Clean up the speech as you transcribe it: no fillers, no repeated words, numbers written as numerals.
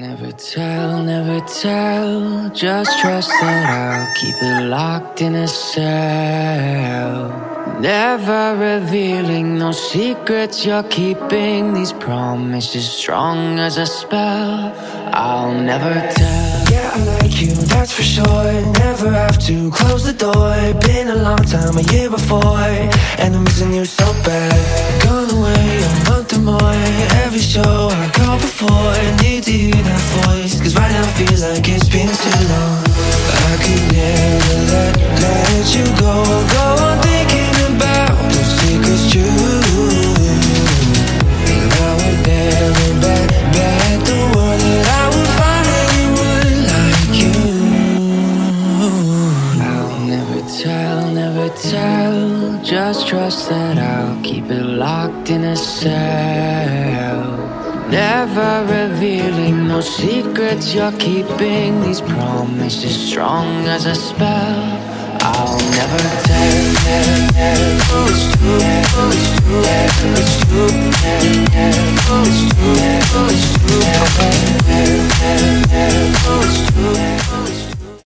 never tell, never tell. Just trust that I'll keep it locked in a cell. Never revealing no secrets you're keeping. These promises strong as a spell. I'll never tell. Yeah, I like you, that's for sure. Never have to close the door. Been a long time, a year before, and I'm missing you so bad. Gone away a month or more. Every show I go before, I need to hear that voice, cause right now feels like it's been too long. I could never let you go. Go on thinking about those secrets true. And I would never bet the world that I would find anyone like you. I'll never tell, never tell. Just trust that I'll keep it locked in a cell. Never revealing no secrets you're keeping. These promises strong as a spell. I'll never tell. It's true, it's true, it's true, it's